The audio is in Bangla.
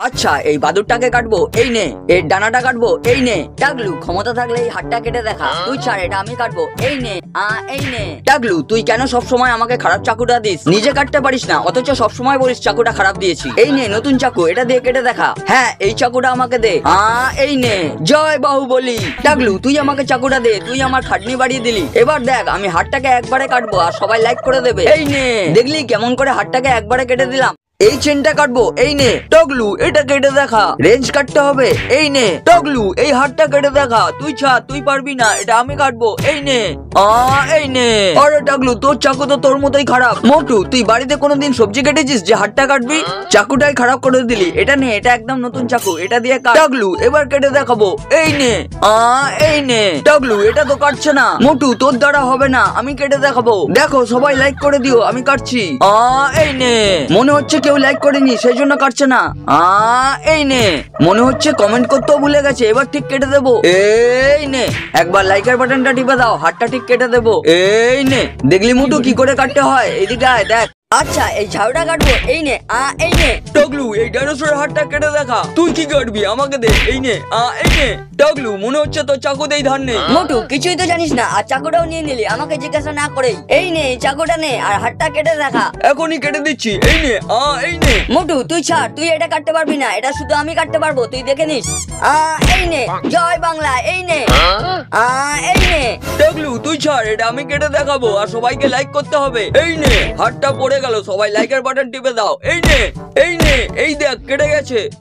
আচ্ছা এই বাদুরটাকে কাটবো, এই নে। এর ডানাটা কাটবো, এই নে। টাগলু ক্ষমতা থাকলে এই হাতটা কেটে দেখা। তুই ছাড়, এটা আমি কাটবো, এই নে। এই নে। টাগলু তুই কেন সব সময় আমাকে খারাপ চাকুটা দিস? নিজে কাটতে পারিস না, অথচ সব সময় বলিস চাকুটা খারাপ দিয়েছি। এই নে নতুন চাকু, এটা দিয়ে কেটে দেখা। হ্যাঁ এই চাকুটা আমাকে দে। এই নে। জয় বাহুবলী। টাগলু তুই আমাকে চাকুটা দে, তুই আমার খাটনি বাড়িয়ে দিলি। এবার দেখ আমি হাতটাকে একবারে কাটবো আর সবাই লাইক করে দেবে। এই নে, দেখলি কেমন করে হাতটাকে একবারে কেটে দিলাম। এই চেনটা কাটবো, এই নে। টগলু এটা কেটে দেখা, রেঞ্জ কাটতে হবে, এই নে। টগলু এই হাতটা কেটে দেখা। তুই ছাড়, তুই পারবি না, এটা আমি কাটবো, এই নে। এই নে। আরে টাগলু তোর চাকু তো তোর মতোই খারাপ। মোটু তুই বাড়িতে কোনোদিন সবজি কেটেছিস যে হাতটা কাটবি? চাকুটাই খারাপ করে দিলি। এটা নে, এটা একদম নতুন চাকু, এটা দিয়ে কাট। টাগলু এবার কেটে দেখাবো, এই নে। এই নে। টাগলু এটা তো কাটছে না। মোটু তোর দ্বারা হবে না, আমি কেটে দেখাবো। দেখো সবাই লাইক করে দিও, আমি কাটছি। এই নে। মনে হচ্ছে কেউ লাইক করেনি সেই জন্য কাটছে না। এই নে। মনে হচ্ছে কমেন্ট করতেও ভুলে গেছে, এবার ঠিক কেটে দেবো। এই নে, একবার লাইকের বাটনটা টিপে দাও, হাতটা ঠিক কেটে দেবো। এই নে। দেখলি মোটু কি করে কাটতে হয়? এদিকে আয় দেখ। আচ্ছা এই ঝাড়ুটা কাটবো, এই নে। এই নে। টগলু এই ডাইনোসরের হাতটা কেটে দেখা। তুই কি কাটবি? আমাকে দে, এই নে। এই নে। টগলু মনে হচ্ছে তোর চাকু দেই ধার নেই। মোটু কিছুই তো জানিস না, আর চাকুটাও নিয়ে নিলি আমাকে জিজ্ঞাসা না করেই। এই নে চাকুটা নে আর হাতটা কেটে দেখা। এখনই কেটে দিচ্ছি, এই নে। এই নে। মোটু তুই ছাড়, তুই এটা কাটতে পারবি না, এটা শুধু আমি কাটতে পারবো, তুই দেখে নিস। এই নে। জয় বাংলা, এই নে। এই নে। টগলু তুই ছাড়, এটা আমি কেটে দেখাবো আর সবাইকে লাইক করতে হবে। এই নে, হাতটা পড়ে গেল, সবাই লাইকের বাটন টিপে দাও। এই নে, এই নে, এই দেখ কেটে গেছে।